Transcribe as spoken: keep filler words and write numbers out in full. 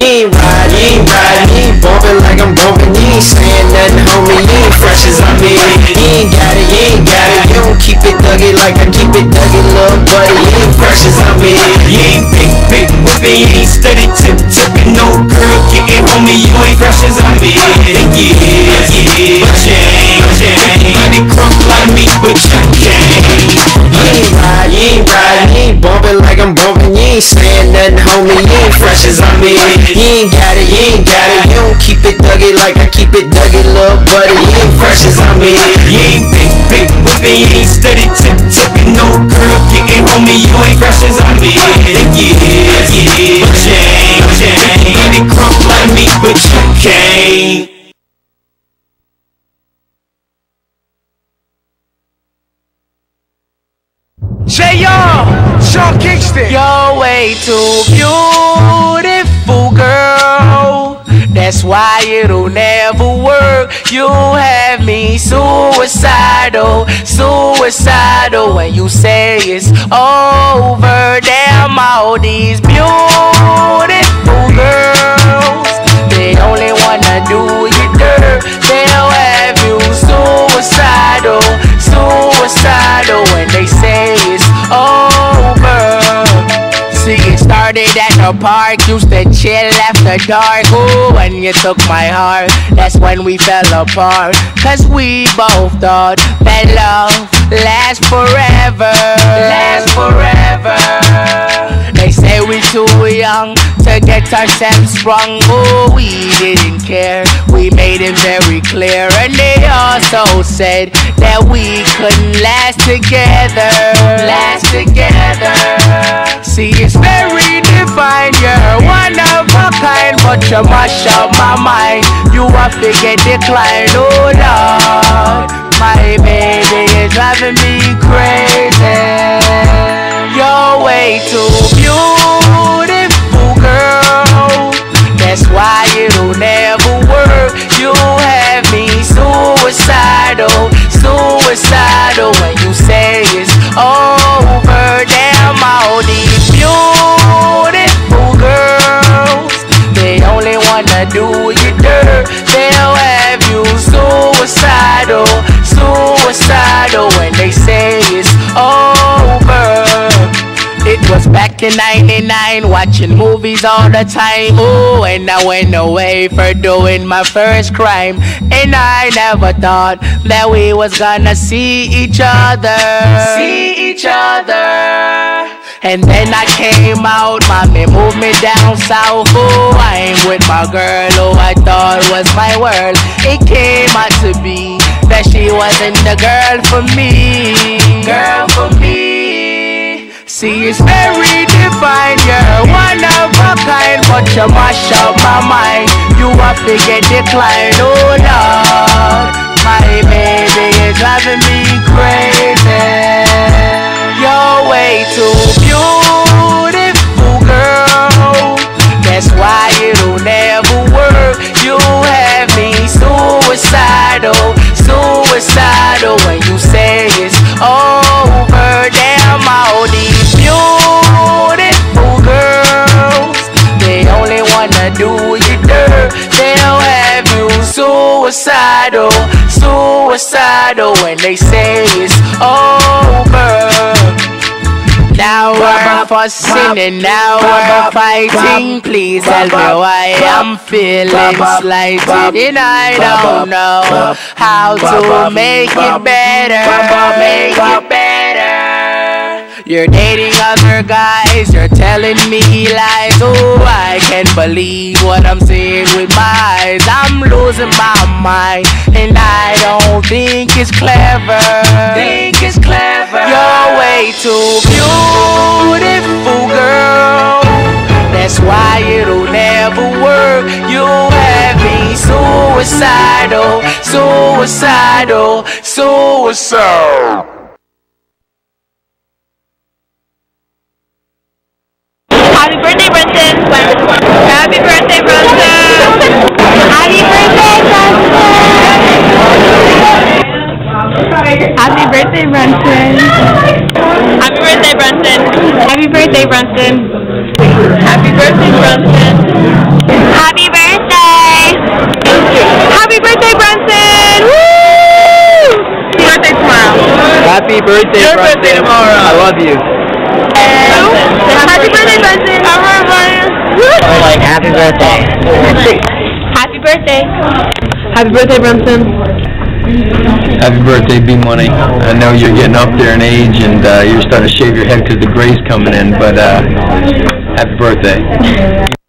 You ain't ride, you ain't ride, you ain't bumpin' like I'm bumpin'. You ain't sayin' nothing, homie, you ain't fresh as I'm in. You ain't got it, you ain't got it. You don't keep it duggy like I keep it duggy, little buddy. You ain't fresh as I'm in. You ain't big, big whippin', you ain't steady tip tippin'. No girl getting homie, you ain't fresh as I'm in. Yeah, yeah, but you ain't, but you ain't. Money crump like me, but you can't. You ain't ride, you ain't ride, you ain't bumpin' like I'm bumpin'. You ain't sayin' nothing, homie, you ain't fresh as I'm in. You ain't got it, you ain't got it. You don't keep it duggy like I keep it duggy, little buddy. You ain't fresh as I'm in. You ain't big, big whippin', you ain't steady tip tippin'. No girl getting homie, you ain't fresh as I'm in. Yeah, yeah, but you ain't, but you ain't. Money crump like me, but you can't. Say y'all, Sean Kingston. You're way too beautiful, girl. That's why it'll never work. You have me suicidal, suicidal. When you say it's over, damn all these beautiful girls, they only wanna do you dirt. They'll have you suicidal, suicidal. When they say it's over. See, it started at the park, used to chill after dark. Ooh, when you took my heart, that's when we fell apart. Cause we both thought that love lasts forever, lasts forever. They say we too young to get ourselves sprung. Oh, we didn't care, we made it very clear. And they also said that we couldn't last together, last together. See, it's very divine, you're one of a kind, but you mash up my mind. You have to get declined, oh Lord. My baby is driving me crazy. You're way too beautiful, girl. That's why it'll never work. You have me suicidal, suicidal. When you say it's over, damn all these beautiful girls, they only wanna do you dirt. They'll have you suicidal, suicidal. When they say it's over. It was back in ninety-nine, watching movies all the time. Ooh, and I went away for doing my first crime. And I never thought that we was gonna see each other, see each other. And then I came out, mommy moved me down south. Ooh, I'm with my girl who I thought was my world. It came out to be that she wasn't the girl for me, girl for me. See, it's very divine, you're one of a kind, but you mash up my mind. You have to get declined, oh Lord. My baby is driving me crazy. You're way too beautiful, girl. That's why it'll never work. You have me suicidal, suicidal. When you say it's over, damn all these beautiful girls, they only wanna do you dirt. They'll have you suicidal, suicidal. When they say it's over. Now we're fussing and now we're fighting. Please tell me why I'm feeling slighted, and I don't know how to make it better, make it better. You're dating other guys, you're telling me lies. Oh, I can't believe what I'm seeing with my eyes. I'm losing my mind, and I don't think it's clever. Think it's clever. You're way too beautiful, girl. That's why it'll never work. You have me suicidal, suicidal, suicidal. Happy birthday, Brunson! Happy birthday, Brunson! Happy birthday, Brunson! Happy birthday, Brunson! Happy birthday, Brunson! Happy birthday, Brunson! Happy birthday, Brunson! birthday, Your Brunson. birthday tomorrow. I love you. Happy birthday, Brunson. We're like, happy birthday. Happy birthday. Happy birthday, Brunson. Happy birthday, B Money. I know you're getting up there in age and uh, you're starting to shave your head because the gray's coming in, but uh, happy birthday.